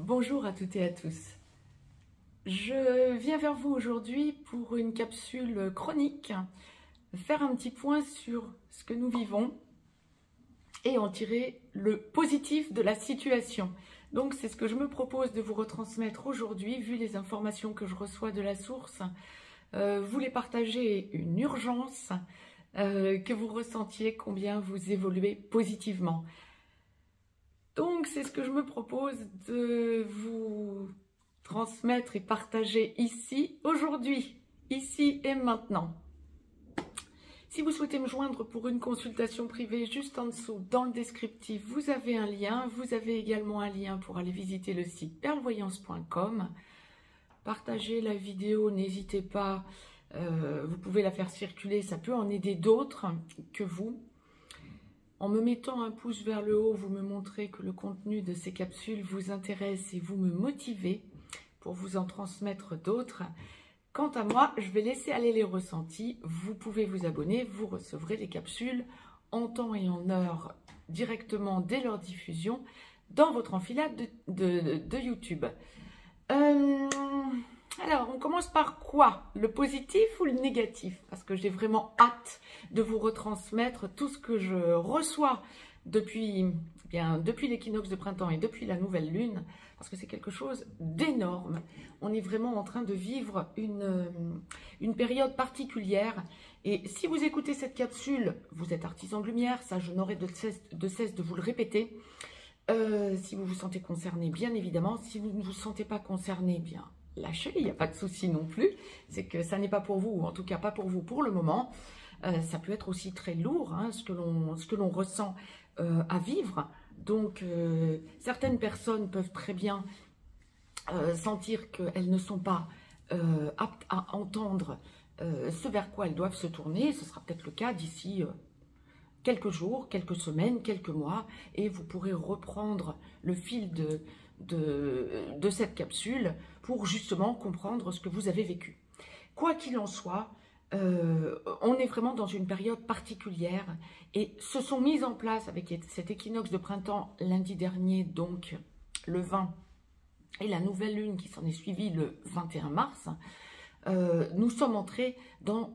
Bonjour à toutes et à tous. Je viens vers vous aujourd'hui pour une capsule chronique, faire un petit point sur ce que nous vivons et en tirer le positif de la situation. Donc c'est ce que je me propose de vous retransmettre aujourd'hui, vu les informations que je reçois de la source. Vous les partagez une urgence, que vous ressentiez combien vous évoluez positivement. Donc, c'est ce que je me propose de vous transmettre et partager ici, aujourd'hui, ici et maintenant. Si vous souhaitez me joindre pour une consultation privée, juste en dessous, dans le descriptif, vous avez un lien. Vous avez également un lien pour aller visiter le site perlevoyance.com. Partagez la vidéo, n'hésitez pas. Vous pouvez la faire circuler, ça peut en aider d'autres que vous. En me mettant un pouce vers le haut, vous me montrez que le contenu de ces capsules vous intéresse et vous me motivez pour vous en transmettre d'autres. Quant à moi, je vais laisser aller les ressentis. Vous pouvez vous abonner, vous recevrez les capsules en temps et en heure directement dès leur diffusion dans votre enfilade de YouTube. Alors, on commence par quoi? Le positif ou le négatif? Parce que j'ai vraiment hâte de vous retransmettre tout ce que je reçois depuis l'équinoxe de printemps et depuis la nouvelle lune, parce que c'est quelque chose d'énorme. On est vraiment en train de vivre une période particulière. Et si vous écoutez cette capsule, vous êtes artisan de lumière, ça je n'aurai de cesse de vous le répéter. Si vous vous sentez concerné, bien évidemment. Si vous ne vous sentez pas concerné, bien lâchez, il n'y a pas de souci non plus. C'est que ça n'est pas pour vous, ou en tout cas pas pour vous pour le moment. Ça peut être aussi très lourd, hein, ce que l'on ressent à vivre. Donc, certaines personnes peuvent très bien sentir qu'elles ne sont pas aptes à entendre ce vers quoi elles doivent se tourner. Ce sera peut-être le cas d'ici quelques jours, quelques semaines, quelques mois, et vous pourrez reprendre le fil de cette capsule pour justement comprendre ce que vous avez vécu. Quoi qu'il en soit, on est vraiment dans une période particulière et se sont mises en place avec cet équinoxe de printemps lundi dernier, donc le 20, et la nouvelle lune qui s'en est suivie le 21 mars, nous sommes entrés dans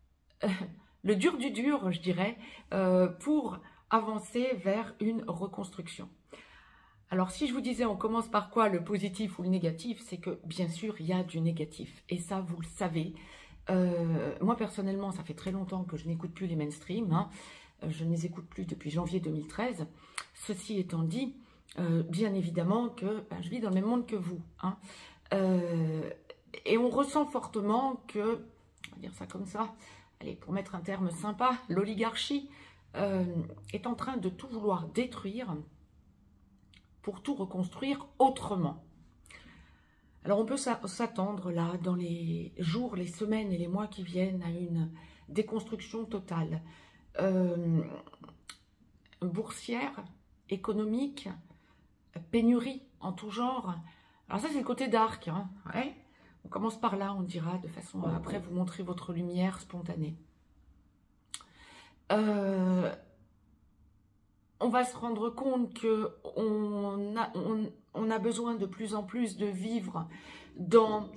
le dur du dur, je dirais, pour avancer vers une reconstruction. Alors, si je vous disais, on commence par quoi, le positif ou le négatif, c'est que, bien sûr, il y a du négatif. Et ça, vous le savez. Moi, personnellement, ça fait très longtemps que je n'écoute plus les mainstream. Hein. Je ne les écoute plus depuis janvier 2013. Ceci étant dit, bien évidemment que je vis dans le même monde que vous. Hein. Et on ressent fortement que, on va dire ça comme ça, allez, pour mettre un terme sympa, l'oligarchie est en train de tout vouloir détruire pour tout reconstruire autrement. Alors on peut s'attendre là, dans les jours, les semaines et les mois qui viennent, à une déconstruction totale. Boursière, économique, pénurie en tout genre. Alors ça c'est le côté dark, hein, ouais. On commence par là, on dira, de façon à après vous montrer votre lumière spontanée. On va se rendre compte qu'on a besoin de plus en plus de vivre dans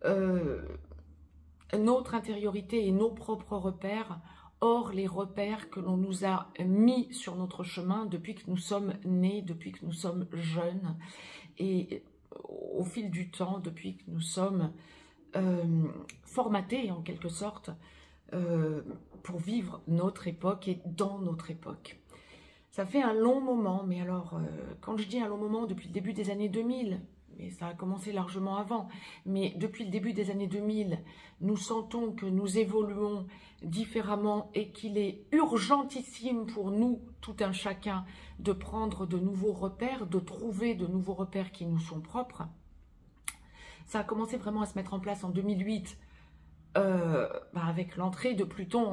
notre intériorité et nos propres repères. Or, les repères que l'on nous a mis sur notre chemin depuis que nous sommes nés, depuis que nous sommes jeunes, et au fil du temps, depuis que nous sommes formatés en quelque sorte pour vivre notre époque et dans notre époque. Ça fait un long moment, mais alors, quand je dis un long moment, depuis le début des années 2000, mais ça a commencé largement avant, mais depuis le début des années 2000, nous sentons que nous évoluons différemment et qu'il est urgentissime pour nous, tout un chacun, de prendre de nouveaux repères, de trouver de nouveaux repères qui nous sont propres. Ça a commencé vraiment à se mettre en place en 2008, avec l'entrée de Pluton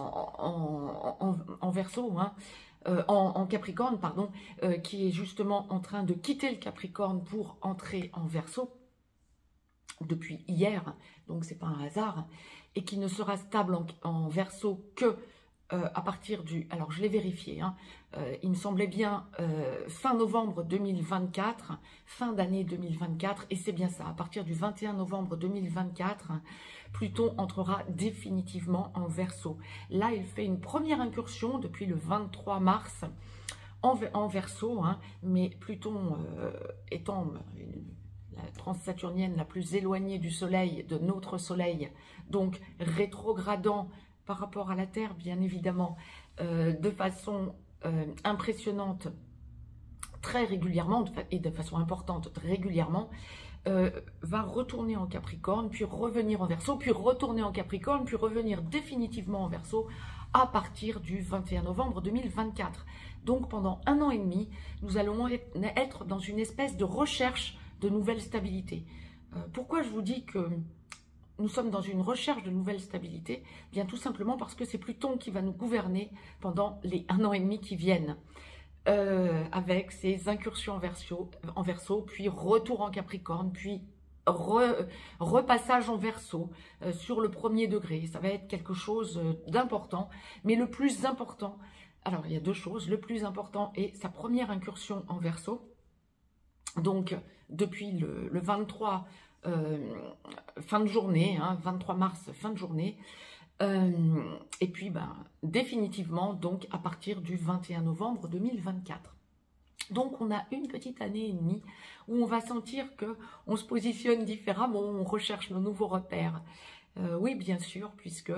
en Verseau, hein, en Capricorne, pardon, qui est justement en train de quitter le Capricorne pour entrer en Verseau depuis hier, donc c'est pas un hasard, et qui ne sera stable en Verseau que à partir du... Alors, je l'ai vérifié, hein, il me semblait bien fin novembre 2024, fin d'année 2024, et c'est bien ça, à partir du 21 novembre 2024, Pluton entrera définitivement en Verseau. Là, il fait une première incursion depuis le 23 mars en Verseau, hein, mais Pluton étant la transsaturnienne la plus éloignée du Soleil, de notre Soleil, donc rétrogradant par rapport à la Terre, bien évidemment, de façon impressionnante, très régulièrement, et de façon importante, très régulièrement, va retourner en Capricorne, puis revenir en Verseau, puis retourner en Capricorne, puis revenir définitivement en Verseau à partir du 21 novembre 2024. Donc pendant 1 an et demi, nous allons être dans une espèce de recherche de nouvelle stabilité. Pourquoi je vous dis que nous sommes dans une recherche de nouvelle stabilité? Bien tout simplement parce que c'est Pluton qui va nous gouverner pendant les 1 an et demi qui viennent. Avec ses incursions en Verseau, puis retour en Capricorne, puis repassage en Verseau sur le 1er degré. Ça va être quelque chose d'important, mais le plus important, alors il y a 2 choses, le plus important est sa première incursion en Verseau, donc depuis le 23 fin de journée, hein, 23 mars, fin de journée, et puis définitivement donc à partir du 21 novembre 2024. Donc on a une petite année et demie où on va sentir que on se positionne différemment, on recherche nos nouveaux repères. Oui, bien sûr, puisque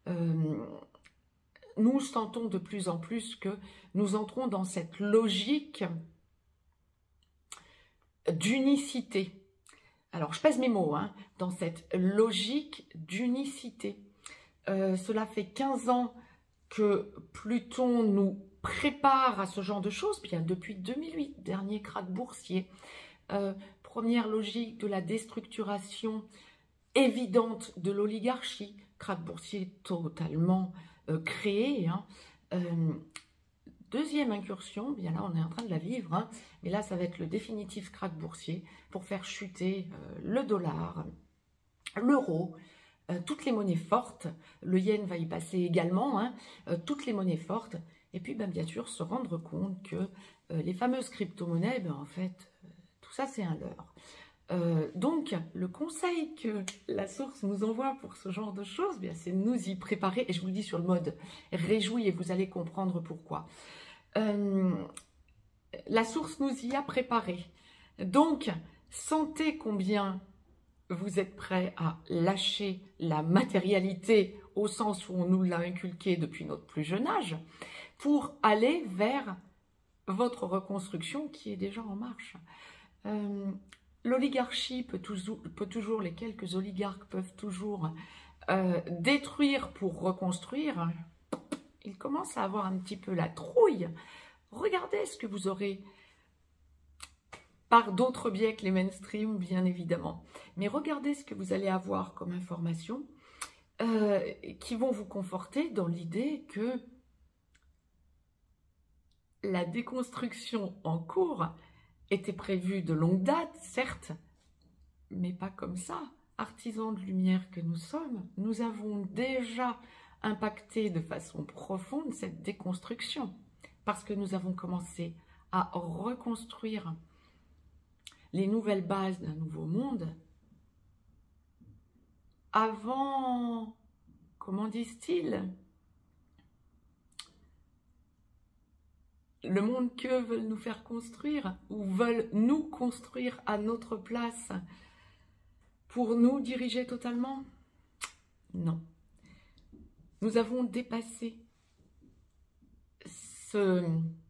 nous sentons de plus en plus que nous entrons dans cette logique d'unicité. Alors, je pèse mes mots, hein, dans cette logique d'unicité. Cela fait 15 ans que Pluton nous prépare à ce genre de choses, bien depuis 2008, dernier krach boursier. Première logique de la déstructuration évidente de l'oligarchie, krach boursier totalement créé, hein. Deuxième incursion, bien là on est en train de la vivre, hein, mais là ça va être le définitif krach boursier pour faire chuter le dollar, l'euro, toutes les monnaies fortes, le yen va y passer également, hein, toutes les monnaies fortes, et puis bien sûr se rendre compte que les fameuses crypto-monnaies, en fait, tout ça c'est un leurre. Donc, le conseil que la source nous envoie pour ce genre de choses, c'est de nous y préparer. Et je vous le dis sur le mode réjouis et vous allez comprendre pourquoi. La source nous y a préparé. Donc, sentez combien vous êtes prêts à lâcher la matérialité au sens où on nous l'a inculqué depuis notre plus jeune âge pour aller vers votre reconstruction qui est déjà en marche. L'oligarchie peut toujours, les quelques oligarques peuvent toujours détruire pour reconstruire. Ils commencent à avoir un petit peu la trouille. Regardez ce que vous aurez par d'autres biais que les mainstream, bien évidemment. Mais regardez ce que vous allez avoir comme information qui vont vous conforter dans l'idée que la déconstruction en cours était prévue de longue date, certes, mais pas comme ça. Artisans de lumière que nous sommes, nous avons déjà impacté de façon profonde cette déconstruction, parce que nous avons commencé à reconstruire les nouvelles bases d'un nouveau monde avant, comment disent-ils, le monde que veulent nous faire construire ou veulent nous construire à notre place pour nous diriger totalement? Non. Nous avons dépassé ce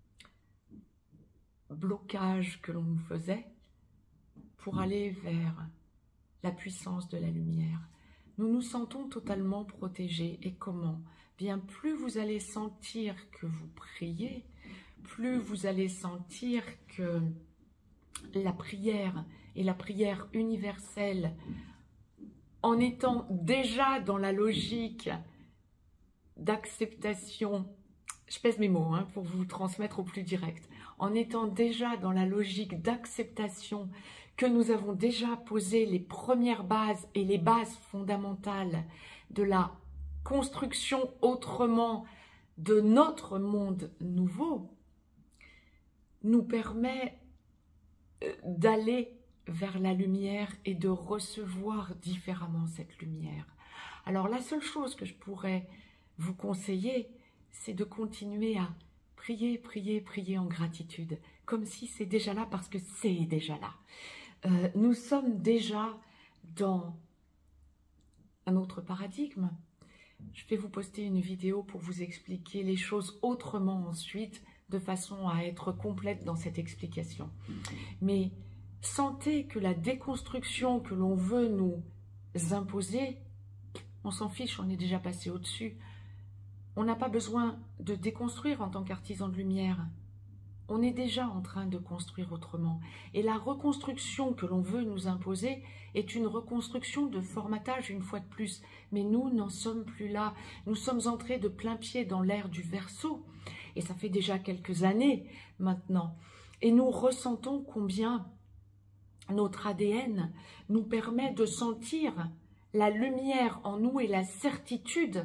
blocage que l'on nous faisait pour aller vers la puissance de la lumière. Nous nous sentons totalement protégés. Et comment? Bien, plus vous allez sentir que vous priez, plus vous allez sentir que la prière et la prière universelle, en étant déjà dans la logique d'acceptation, je pèse mes mots pour vous transmettre au plus direct, en étant déjà dans la logique d'acceptation que nous avons déjà posé les premières bases et les bases fondamentales de la construction autrement de notre monde nouveau nous permet d'aller vers la lumière et de recevoir différemment cette lumière. Alors la seule chose que je pourrais vous conseiller, c'est de continuer à prier, prier, prier en gratitude, comme si c'est déjà là, parce que c'est déjà là. Nous sommes déjà dans un autre paradigme. Je vais vous poster une vidéo pour vous expliquer les choses autrement ensuite, de façon à être complète dans cette explication. Mais sentez que la déconstruction que l'on veut nous imposer, on s'en fiche, on est déjà passé au-dessus. On n'a pas besoin de déconstruire en tant qu'artisan de lumière. On est déjà en train de construire autrement. Et la reconstruction que l'on veut nous imposer est une reconstruction de formatage une fois de plus. Mais nous n'en sommes plus là. Nous sommes entrés de plein pied dans l'ère du Verseau. Et ça fait déjà quelques années maintenant. Et nous ressentons combien notre ADN nous permet de sentir la lumière en nous et la certitude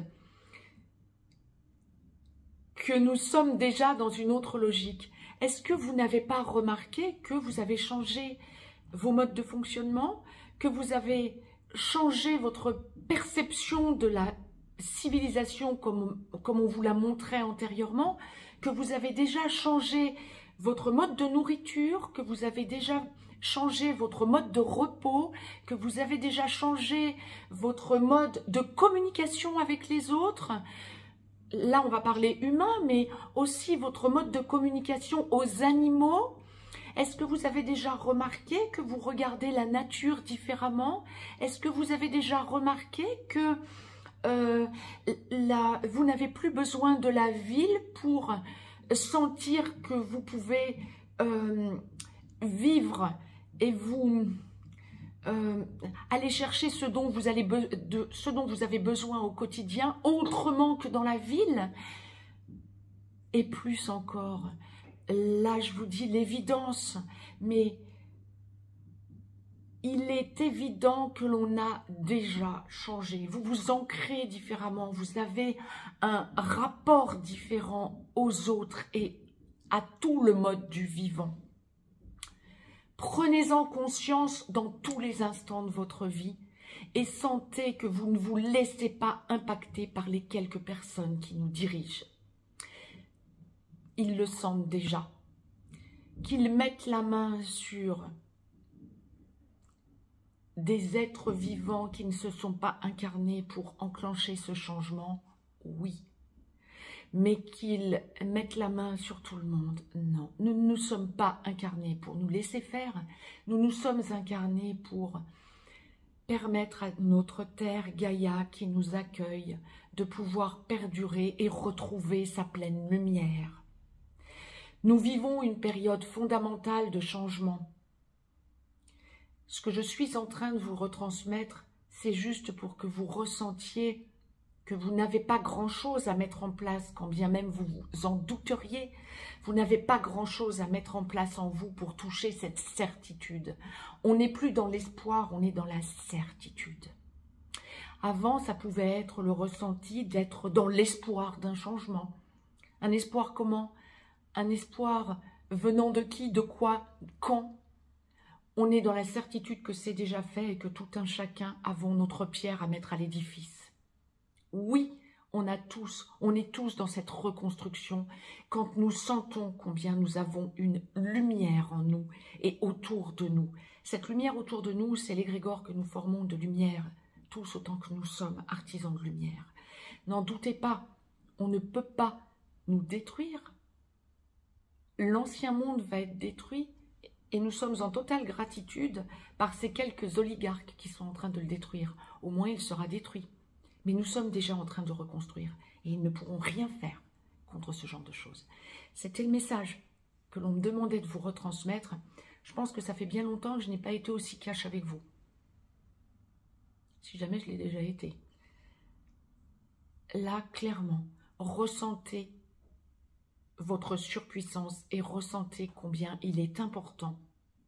que nous sommes déjà dans une autre logique. Est-ce que vous n'avez pas remarqué que vous avez changé vos modes de fonctionnement, que vous avez changé votre perception de la civilisation comme on vous l'a montré antérieurement, que vous avez déjà changé votre mode de nourriture, que vous avez déjà changé votre mode de repos, que vous avez déjà changé votre mode de communication avec les autres? Là, on va parler humain, mais aussi votre mode de communication aux animaux. Est-ce que vous avez déjà remarqué que vous regardez la nature différemment? Est-ce que vous avez déjà remarqué que vous n'avez plus besoin de la ville pour sentir que vous pouvez vivre et vous aller chercher ce dont vous avez besoin au quotidien autrement que dans la ville? Et plus encore, là je vous dis l'évidence, mais il est évident que l'on a déjà changé. Vous vous ancrez différemment, vous avez un rapport différent aux autres et à tout le mode du vivant. Prenez-en conscience dans tous les instants de votre vie et sentez que vous ne vous laissez pas impacter par les quelques personnes qui nous dirigent. Ils le sentent déjà. Qu'ils mettent la main sur des êtres vivants qui ne se sont pas incarnés pour enclencher ce changement, oui. Mais qu'ils mettent la main sur tout le monde, non. Nous ne nous sommes pas incarnés pour nous laisser faire. Nous nous sommes incarnés pour permettre à notre terre, Gaïa, qui nous accueille, de pouvoir perdurer et retrouver sa pleine lumière. Nous vivons une période fondamentale de changement. Ce que je suis en train de vous retransmettre, c'est juste pour que vous ressentiez que vous n'avez pas grand-chose à mettre en place, quand bien même vous vous en douteriez. Vous n'avez pas grand-chose à mettre en place en vous pour toucher cette certitude. On n'est plus dans l'espoir, on est dans la certitude. Avant, ça pouvait être le ressenti d'être dans l'espoir d'un changement. Un espoir comment? Un espoir venant de qui, de quoi, quand? On est dans la certitude que c'est déjà fait et que tout un chacun avons notre pierre à mettre à l'édifice. Oui, on est tous dans cette reconstruction quand nous sentons combien nous avons une lumière en nous et autour de nous. Cette lumière autour de nous, c'est l'égrégore que nous formons de lumière, tous autant que nous sommes artisans de lumière. N'en doutez pas, on ne peut pas nous détruire. L'ancien monde va être détruit. Et nous sommes en totale gratitude par ces quelques oligarques qui sont en train de le détruire. Au moins, il sera détruit. Mais nous sommes déjà en train de reconstruire. Et ils ne pourront rien faire contre ce genre de choses. C'était le message que l'on me demandait de vous retransmettre. Je pense que ça fait bien longtemps que je n'ai pas été aussi cash avec vous. Si jamais je l'ai déjà été. Là, clairement, ressentez votre surpuissance et ressentez combien il est important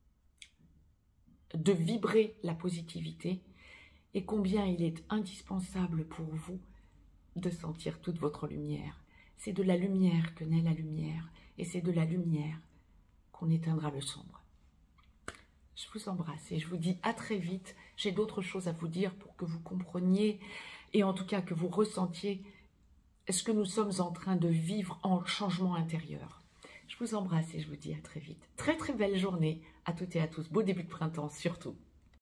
de vibrer la positivité et combien il est indispensable pour vous de sentir toute votre lumière. c'est de la lumière que naît la lumière. Et c'est de la lumière qu'on éteindra le sombre. Je vous embrasse et je vous dis à très vite. J'ai d'autres choses à vous dire pour que vous compreniez et en tout cas que vous ressentiez ce que nous sommes en train de vivre en changement intérieur. Je vous embrasse et je vous dis à très vite. Très très belle journée à toutes et à tous. Beau début de printemps surtout.